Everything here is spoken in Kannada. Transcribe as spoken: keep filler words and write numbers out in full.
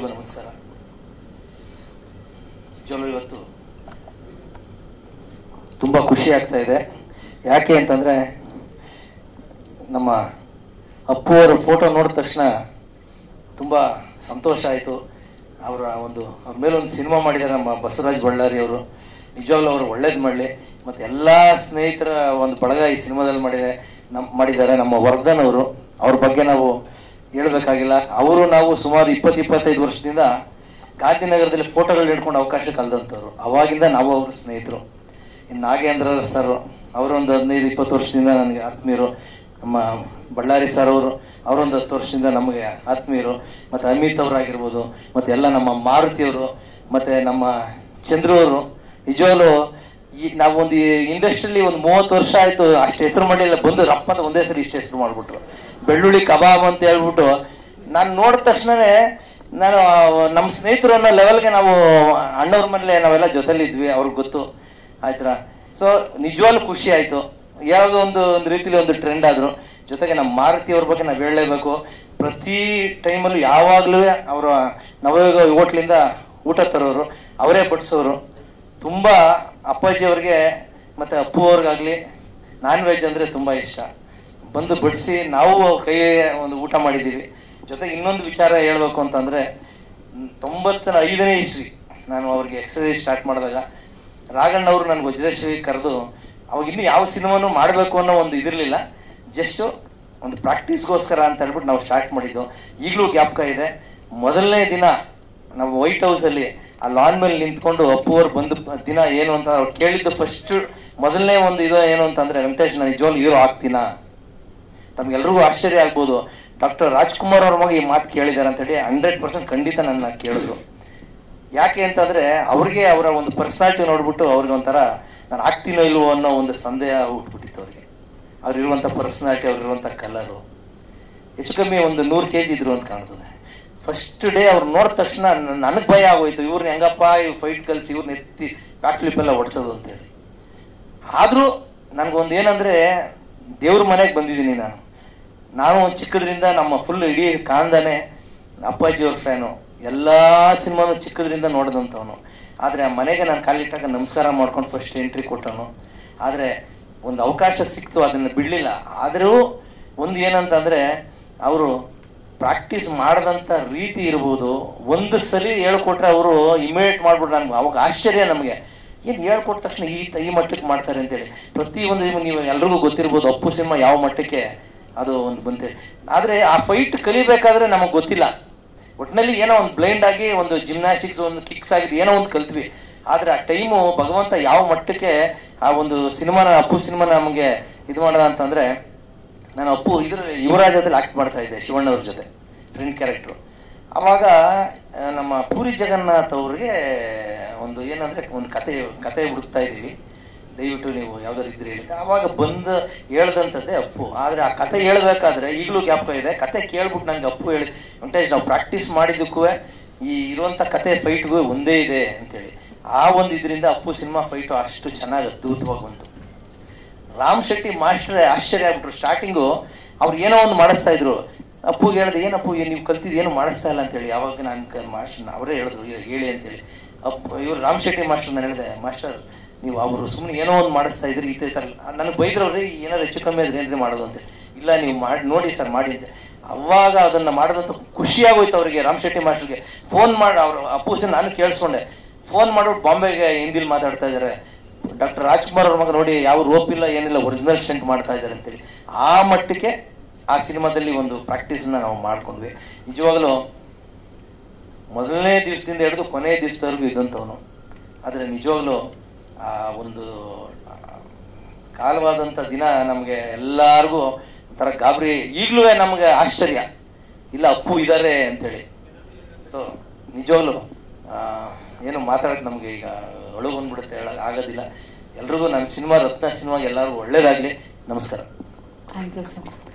ಎಲ್ರಿಗೂ ನಮಸ್ಕಾರ. ನಿಜವಾಗ್ಲೂ ಇವತ್ತು ತುಂಬ ಖುಷಿ ಆಗ್ತಾ ಇದೆ. ಯಾಕೆ ಅಂತಂದರೆ ನಮ್ಮ ಅಪ್ಪು ಅವರ ಫೋಟೋ ನೋಡಿದ ತಕ್ಷಣ ತುಂಬ ಸಂತೋಷ ಆಯಿತು. ಅವರ ಒಂದು ಅವ್ರ ಮೇಲೆ ಒಂದು ಸಿನಿಮಾ ಮಾಡಿದ್ದಾರೆ ನಮ್ಮ ಬಸವರಾಜ್ ಬಳ್ಳಾರಿ ಅವರು. ನಿಜವಾಗ್ಲೂ ಅವರು ಒಳ್ಳೇದು ಮಾಡಲಿ. ಮತ್ತು ಎಲ್ಲ ಸ್ನೇಹಿತರ ಒಂದು ಬಳಗ ಈ ಸಿನಿಮಾದಲ್ಲಿ ಮಾಡಿದೆ ನಮ್ಮ ಮಾಡಿದ್ದಾರೆ. ನಮ್ಮ ವರ್ಧನ್ ಅವರು, ಅವ್ರ ಬಗ್ಗೆ ನಾವು ಹೇಳಬೇಕಾಗಿಲ್ಲ. ಅವರು ನಾವು ಸುಮಾರು ಇಪ್ಪತ್ತು ಇಪ್ಪತ್ತೈದು ವರ್ಷದಿಂದ ಗಾಂಧಿನಗರದಲ್ಲಿ ಫೋಟೋಗಳು ಹಿಡ್ಕೊಂಡು ಅವಕಾಶ ಕಳೆದಂಥವ್ರು. ಅವಾಗಿಂದ ನಾವು ಅವರು ಸ್ನೇಹಿತರು. ಇನ್ನು ನಾಗೇಂದ್ರ ಸರ್ ಅವರೊಂದು ಹದಿನೈದು ಇಪ್ಪತ್ತು ವರ್ಷದಿಂದ ನನಗೆ ಆತ್ಮೀಯರು. ನಮ್ಮ ಬಳ್ಳಾರಿ ಸರ್ ಅವರು ಅವರೊಂದು ಹತ್ತು ವರ್ಷದಿಂದ ನಮಗೆ ಆತ್ಮೀಯರು. ಮತ್ತು ಅಮಿತ್ ಅವರಾಗಿರ್ಬೋದು, ಮತ್ತು ಎಲ್ಲ ನಮ್ಮ ಮಾರುತಿಯವರು, ಮತ್ತು ನಮ್ಮ ಚಂದ್ರು ಅವರು. ನಿಜವಾಗ್ಲೂ ಈ ನಾವೊಂದು ಇಂಡಸ್ಟ್ರಿಯಲ್ಲಿ ಒಂದು ಮೂವತ್ತು ವರ್ಷ ಆಯಿತು, ಅಷ್ಟು ಹೆಸರು ಮಾಡಿಲ್ಲ. ಬಂದು ರಪ್ಪಂತ ಒಂದೇ ಸರಿ ಇಷ್ಟು ಹೆಸರು ಮಾಡಿಬಿಟ್ರು. ಬೆಳ್ಳುಳ್ಳಿ ಕಬಾಬ್ ಅಂತ ಹೇಳ್ಬಿಟ್ಟು ನಾನು ನೋಡಿದ ತಕ್ಷಣವೇ ನಾನು ನಮ್ಮ ಸ್ನೇಹಿತರು ಅನ್ನೋ ಲೆವೆಲ್ಗೆ ನಾವು ಅಣ್ಣವ್ರ ಮನೇಲೆ ನಾವೆಲ್ಲ ಜೊತೆಲಿದ್ವಿ, ಅವ್ರಿಗೆ ಗೊತ್ತು ಆಯ್ತಾ. ಸೊ ನಿಜವಾಗ್ಲೂ ಖುಷಿ ಆಯಿತು. ಯಾವುದೋ ಒಂದು ಒಂದು ರೀತಿಲಿ ಒಂದು ಟ್ರೆಂಡ್ ಆದರು. ಜೊತೆಗೆ ನಮ್ಮ ಮಾರುತಿ ಅವ್ರ ಬಗ್ಗೆ ನಾವು ಹೇಳಲೇಬೇಕು. ಪ್ರತಿ ಟೈಮಲ್ಲೂ ಯಾವಾಗಲೂ ಅವರ ನವಯೋಗ ಹೋಟ್ಲಿಂದ ಊಟ ತರೋರು, ಅವರೇ ಬಡಿಸೋರು. ತುಂಬ ಅಪ್ಪಾಜಿ ಅವ್ರಿಗೆ ಮತ್ತು ಅಪ್ಪು ಅವ್ರಿಗಾಗಲಿ ನಾನ್ ವೆಜ್ ಅಂದರೆ ತುಂಬ ಇಷ್ಟ. ಬಂದು ಬಡಿಸಿ ನಾವು ಕೈ ಒಂದು ಊಟ ಮಾಡಿದ್ದೀವಿ. ಜೊತೆಗೆ ಇನ್ನೊಂದು ವಿಚಾರ ಹೇಳಬೇಕು ಅಂತಂದರೆ, ತೊಂಬತ್ತರ ಐದನೇ ಇಸ್ವಿ ನಾನು ಅವ್ರಿಗೆ ಎಕ್ಸಸೈಸ್ ಸ್ಟಾರ್ಟ್ ಮಾಡಿದಾಗ ರಾಘಣ್ಣವರು ನನಗೆ ವಜ್ರೇಶ್ವರಿ ಕರೆದು, ಅವಾಗ ಇನ್ನೂ ಯಾವ ಸಿನಿಮಾನು ಮಾಡಬೇಕು ಅನ್ನೋ ಒಂದು ಇದಿರಲಿಲ್ಲ, ಜಸ್ಟು ಒಂದು ಪ್ರಾಕ್ಟೀಸ್ಗೋಸ್ಕರ ಅಂತ ಹೇಳ್ಬಿಟ್ಟು ನಾವು ಸ್ಟಾರ್ಟ್ ಮಾಡಿದ್ದು. ಈಗಲೂ ಜ್ಞಾಪಕ ಇದೆ. ಮೊದಲನೇ ದಿನ ನಾವು ವೈಟ್ ಹೌಸಲ್ಲಿ ಆ ಲಾನ್ ಮೇಲೆ ನಿಂತ್ಕೊಂಡು ಅಪ್ಪು ಅವ್ರು ಬಂದು ದಿನ ಏನು ಅಂತ ಅವ್ರು ಕೇಳಿದ್ದು ಫಸ್ಟ್ ಮೊದಲನೇ ಒಂದು ಇದು ಏನು ಅಂತಂದರೆ, ವೆಂಕಟೇಶ್ ನಾನು ನಿಜವಾಗ್ಲೂ ಹೀರೋ ಆಗ್ತೀನಾ? ತಮ್ಗೆಲ್ರಿಗೂ ಆಶ್ಚರ್ಯ ಆಗ್ಬೋದು. ಡಾಕ್ಟರ್ ರಾಜ್ಕುಮಾರ್ ಅವ್ರ ಮಗ ಈ ಮಾತು ಕೇಳಿದ್ದಾರೆ ಅಂತೇಳಿ ಹಂಡ್ರೆಡ್ ಪರ್ಸೆಂಟ್ ಖಂಡಿತ ನನ್ನ ಕೇಳಿದ್ರು. ಯಾಕೆ ಅಂತಂದರೆ ಅವ್ರಿಗೆ ಅವರ ಒಂದು ಪರ್ಸನಾಲಿಟಿ ನೋಡ್ಬಿಟ್ಟು ಅವ್ರಿಗೆ ಒಂಥರ ನಾನು ಆಗ್ತೀನೋ ಇಲ್ವೋ ಅನ್ನೋ ಒಂದು ಸಂದೇಹ ಹುಟ್ಬಿಟ್ಟಿತ್ತು ಅವ್ರಿಗೆ. ಅವ್ರಿರುವಂಥ ಪರ್ಸನಾಲಿಟಿ, ಅವ್ರಿರುವಂಥ ಕಲರು. ಹೆಚ್ಚು ಕಮ್ಮಿ ಒಂದು ನೂರು ಕೆ ಜಿ ಇದ್ರು ಅಂತ ಕಾಣ್ತದೆ. ಫಸ್ಟ್ ಡೇ ಅವ್ರು ನೋಡಿದ ತಕ್ಷಣ ನನಗೆ ಭಯ ಆಗೋಯ್ತು, ಇವ್ರನ್ನ ಹೆಂಗಪ್ಪ ಇವ್ ಫೈಟ್ ಕಲಿಸಿ ಇವ್ರನ್ನ ಎತ್ತಿ ಬ್ಯಾಕ್ ಫ್ಲಿಪ್ ಎಲ್ಲ ಹೊಡ್ಸೋದು ಅಂತೇಳಿ. ಆದರೂ ನನಗೊಂದು ಏನಂದರೆ, ದೇವ್ರ ಮನೆಗೆ ಬಂದಿದ್ದೀನಿ ನಾನು. ನಾನು ಚಿಕ್ಕದ್ರಿಂದ ನಮ್ಮ ಫುಲ್ ಇಡೀ ಕಾಂದಾನೆ ಅಪ್ಪಾಜಿಯವ್ರ ಫ್ಯಾನು. ಎಲ್ಲ ಸಿನಿಮಾನು ಚಿಕ್ಕದ್ರಿಂದ ನೋಡಿದಂಥವನು. ಆದರೆ ಆ ಮನೆಗೆ ನಾನು ಕಾಲಿಟ್ಟಾಗ ನಮಸ್ಕಾರ ಮಾಡ್ಕೊಂಡು ಫಸ್ಟ್ ಎಂಟ್ರಿ ಕೊಟ್ಟವನು. ಆದರೆ ಒಂದು ಅವಕಾಶ ಸಿಕ್ತು, ಅದನ್ನು ಬಿಡಲಿಲ್ಲ. ಆದರೂ ಒಂದು ಏನಂತಂದರೆ, ಅವರು ಪ್ರಾಕ್ಟೀಸ್ ಮಾಡಿದಂಥ ರೀತಿ ಇರ್ಬೋದು. ಒಂದು ಸಲ ಹೇಳ್ಕೊಟ್ರೆ ಅವರು ಇಮಿಡಿಯೇಟ್ ಮಾಡ್ಬಿಟ್ರು. ನನ್ಗೆ ಅವಾಗ ಆಶ್ಚರ್ಯ, ನಮಗೆ ಏನು ಹೇಳ್ಕೊಟ್ಟ ತಕ್ಷಣ ಈ ಈ ಮಟ್ಟಕ್ಕೆ ಮಾಡ್ತಾರೆ ಅಂತೇಳಿ. ಪ್ರತಿಯೊಂದು ನೀವು ಎಲ್ರಿಗೂ ಗೊತ್ತಿರ್ಬೋದು ಅಪ್ಪು ಸಿನಿಮಾ ಯಾವ ಮಟ್ಟಕ್ಕೆ ಅದು ಒಂದು ಬಂತೆ. ಆದರೆ ಆ ಫೈಟ್ ಕಲಿಬೇಕಾದ್ರೆ ನಮಗೆ ಗೊತ್ತಿಲ್ಲ. ಒಟ್ಟಿನಲ್ಲಿ ಏನೋ ಒಂದು ಬ್ಲೈಂಡ್ ಆಗಿ ಒಂದು ಜಿಮ್ನಾಸ್ಟಿಕ್ಸ್ ಒಂದು ಕಿಕ್ಸ್ ಆಗಿದೆ, ಏನೋ ಒಂದು ಕಲ್ತ್ವಿ. ಆದರೆ ಆ ಟೈಮು ಭಗವಂತ ಯಾವ ಮಟ್ಟಕ್ಕೆ ಆ ಒಂದು ಸಿನಿಮಾನ ಅಪ್ಪು ಸಿನಿಮಾನ ನಮಗೆ ಇದು ಮಾಡೋದ ಅಂತಂದರೆ, ನಾನು ಅಪ್ಪು ಇದ್ರ ಯುವರಾಜದಲ್ಲಿ ಆಕ್ಟ್ ಮಾಡ್ತಾ ಇದ್ದೆ ಶಿವಣ್ಣವ್ರ ಜೊತೆ, ಫ್ರೆಂಡ್ ಕ್ಯಾರೆಕ್ಟ್ರು. ಆವಾಗ ನಮ್ಮ ಪೂರಿ ಜಗನ್ನಾಥ್ ಅವ್ರಿಗೆ ಒಂದು ಏನಂದರೆ ಒಂದು ಕತೆ ಕತೆ ಹುಡುಕ್ತಾ ಇದ್ದೀವಿ, ದಯವಿಟ್ಟು ನೀವು ಯಾವ್ದಾರು ಇದ್ರೆ ಹೇಳಿ. ಆವಾಗ ಬಂದು ಹೇಳ್ದಂಥದ್ದೇ ಅಪ್ಪು. ಆದರೆ ಆ ಕತೆ ಹೇಳ್ಬೇಕಾದ್ರೆ ಈಗಲೂ ಜ್ಞಾಪಕ ಇದೆ. ಕತೆ ಕೇಳ್ಬಿಟ್ಟು ನಂಗೆ ಅಪ್ಪು ಹೇಳಿ, ವೆಂಕಟೇಶ್ ನಾವು ಪ್ರಾಕ್ಟೀಸ್ ಮಾಡಿದ್ದಕ್ಕೂ ಈ ಇರುವಂಥ ಕತೆ ಫೈಟ್ಗೂ ಒಂದೇ ಇದೆ ಅಂತೇಳಿ. ಆ ಒಂದು ಇದರಿಂದ ಅಪ್ಪು ಸಿನಿಮಾ ಫೈಟು ಅಷ್ಟು ಚೆನ್ನಾಗಿ ಅದ್ಭುತವಾಗಿ ಬಂತು. ರಾಮ್ ಶೆಟ್ಟಿ ಮಾಸ್ಟ್ರೇ ಆಶ್ಚರ್ಯ ಆಗ್ಬಿಟ್ರು. ಸ್ಟಾರ್ಟಿಂಗು ಅವ್ರು ಏನೋ ಒಂದು ಮಾಡಿಸ್ತಾ ಇದ್ರು. ಅಪ್ಪುಗೆ ಹೇಳಿದೆ, ಏನಪ್ಪು ನೀವು ಕಲ್ತಿದ್ದು ಏನು ಮಾಡಿಸ್ತಾ ಇಲ್ಲ ಅಂತೇಳಿ. ಯಾವಾಗ ನಾನು ಮಾಸ್ಟರ್ ಅವರೇ ಹೇಳಿದ್ರು ಹೇಳಿ ಅಂತೇಳಿ. ಅಪ್ಪು ಇವ್ರು ರಾಮ್ ಶೆಟ್ಟಿ ಮಾಸ್ಟರ್ ನಾನು ಹೇಳಿದೆ, ಮಾಸ್ಟರ್ ನೀವು ಅವರು ಸುಮ್ಮನೆ ಏನೋ ಒಂದು ಮಾಡಿಸ್ತಾ ಇದ್ರಿ ಈ ಥರ. ನನಗೆ ಬೈದ್ರವ್ರಿ, ಏನಾದ್ರು ಹೆಚ್ಚು ಕಮ್ಮಿ ಆದ್ರೆ ಏನ್ರಿ ಮಾಡೋದು ಅಂತ. ಇಲ್ಲ ನೀವು ಮಾಡಿ ನೋಡಿ ಸರ್ ಮಾಡಿ ಅಂತ. ಅವಾಗ ಅದನ್ನು ಮಾಡೋದಂತ ಖುಷಿಯಾಗೋಯ್ತು ಅವರಿಗೆ. ರಾಮ್ ಶೆಟ್ಟಿ ಮಾಸ್ಟರ್ಗೆ ಫೋನ್ ಮಾಡಿ ಅವರು ಅಪ್ಪು ಸರ್ ನಾನು ಕೇಳಿಸ್ಕೊಂಡೆ. ಫೋನ್ ಮಾಡ್ಬಿಟ್ಟು ಬಾಂಬೆಗೆ ಹಿಂದಿಲಿ ಮಾತಾಡ್ತಾ ಇದ್ದಾರೆ, ಡಾಕ್ಟರ್ ರಾಜ್ಕುಮಾರ್ ಅವ್ರ ಮಗ ನೋಡಿ ಯಾವ ರೋಪ್ ಇಲ್ಲ ಏನಿಲ್ಲ ಒರಿಜಿನಲ್ ಸ್ಟಂಟ್ ಮಾಡ್ತಾ ಇದ್ದಾರೆ ಅಂತೇಳಿ. ಆ ಮಟ್ಟಕ್ಕೆ ಆ ಸಿನಿಮಾದಲ್ಲಿ ಒಂದು ಪ್ರಾಕ್ಟೀಸ್ನ ನಾವು ಮಾಡ್ಕೊಂಡ್ವಿ. ನಿಜವಾಗಲೂ ಮೊದಲನೇ ದಿವಸದಿಂದ ಹಿಡಿದು ಕೊನೆಯ ದಿವಸದವರೆಗೂ ಇದ್ದಂಥವನು. ಆದರೆ ನಿಜವಾಗ್ಲೂ ಆ ಒಂದು ಕಾಲವಾದಂಥ ದಿನ ನಮಗೆ ಎಲ್ಲರಿಗೂ ಒಂಥರ ಗಾಬರಿ. ಈಗಲೂ ನಮಗೆ ಆಶ್ಚರ್ಯ, ಇಲ್ಲ ಅಪ್ಪು ಇದ್ದಾರೆ ಅಂತೇಳಿ. ಸೊ ನಿಜವಾಗ್ಲೂ ಏನು ಮಾತಾಡೋಕ್ಕೆ ನಮಗೆ ಈಗ ಒಳಗೆ ಬಂದ್ಬಿಡುತ್ತೆ, ಹೇಳೋಕೆ ಆಗೋದಿಲ್ಲ. ಎಲ್ರಿಗೂ ನನ್ನ ಸಿನಿಮಾ ರತ್ನ ಸಿನಿಮಾಗೆ ಎಲ್ಲರಿಗೂ ಒಳ್ಳೇದಾಗಲಿ. ನಮಸ್ಕಾರ. Thank you sir.